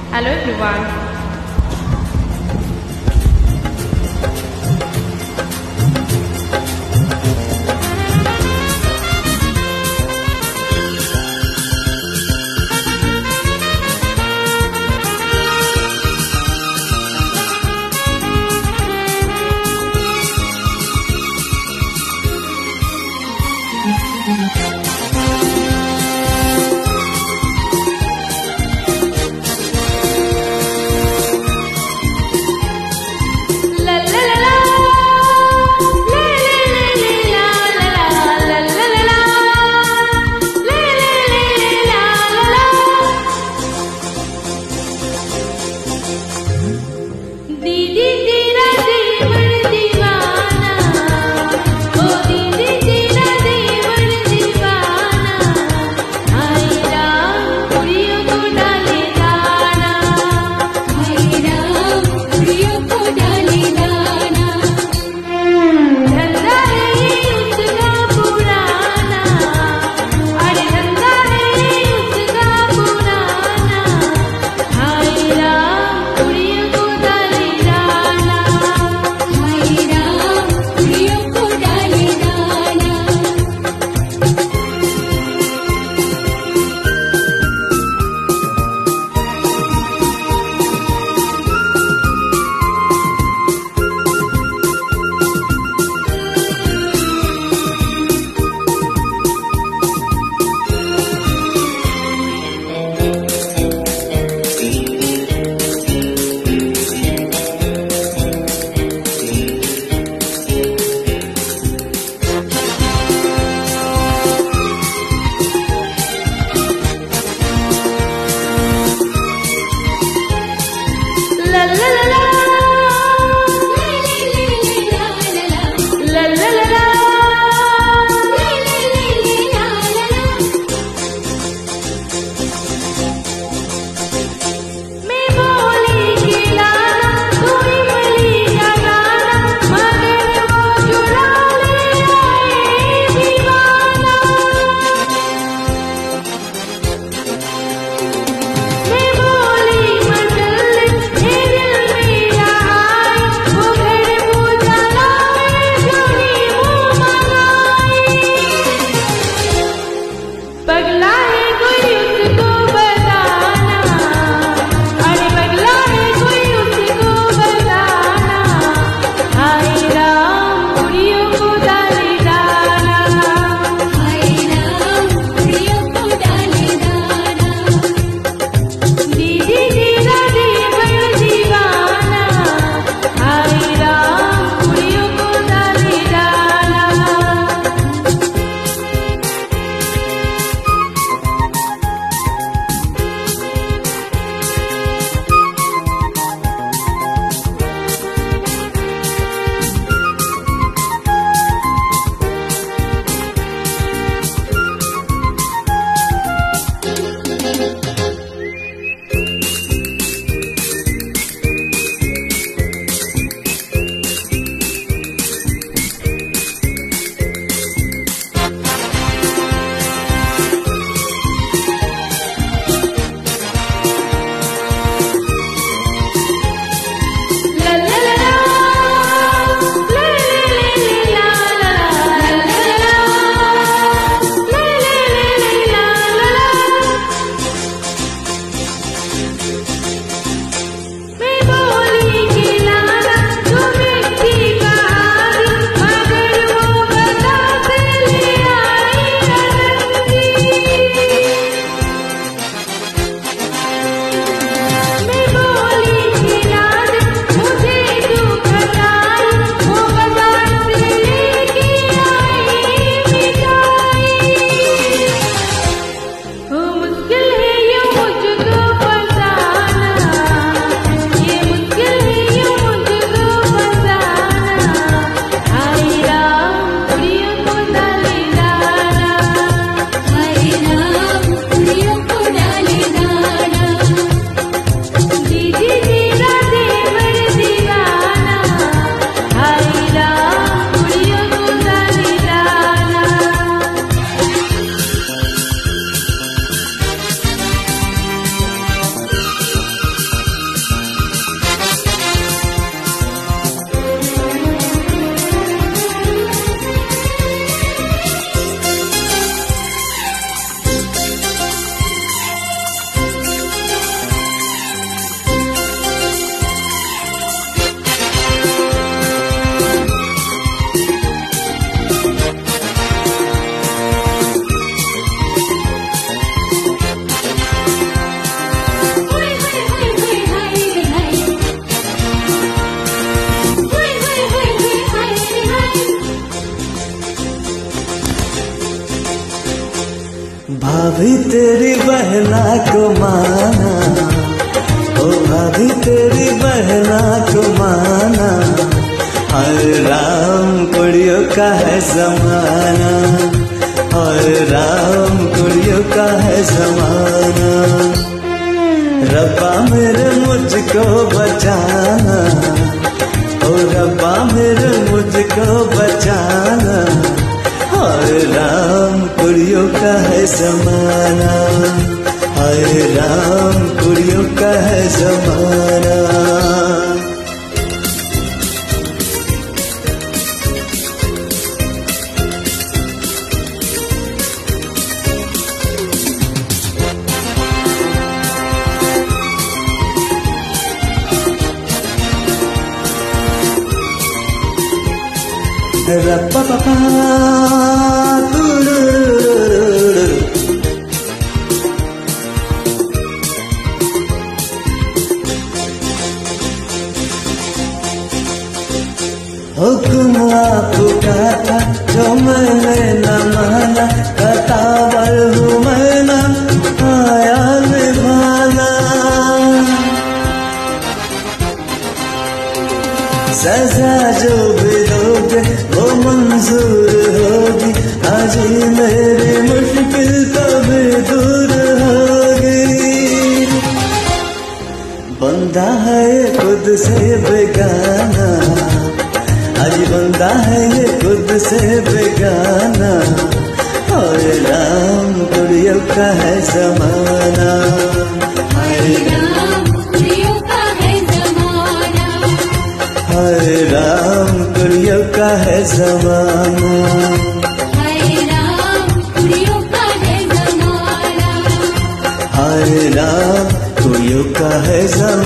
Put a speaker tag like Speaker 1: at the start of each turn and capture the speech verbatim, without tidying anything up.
Speaker 1: Hello everyone. भाभी तेरी बहना को माना, ओ भाभी तेरी बहना को माना, हरे राम कुड़ियों का है जमाना, हरे राम कुड़ियों का है जमाना। रब्बा मेरे मुझको बचाना, ओ रब्बा मेरे मुझको बचाना, हरे राम कुड़ियों का है जमाना, हरे राम कुड़ियों का है जमाना। रप्पा पापा हुक्म आपका था जो मैंने न माना, कतावर हूँ मैं न आया निभाना। सजा जो भी दोगे वो मंजूर होगी, आज मेरी मुश्किल कभी दूर होगी। बंदा है खुद से बेगाना, आज बंदा है ये खुद से बेगाना, हरे राम कुड़ियों का है जमाना, हरे राम कुड़ियों का है जमाना, हरे राम कुड़ियों का है जमाना, हरे राम कुड़ियों का है जमाना, हरे राम कुड़ियों का है जमाना।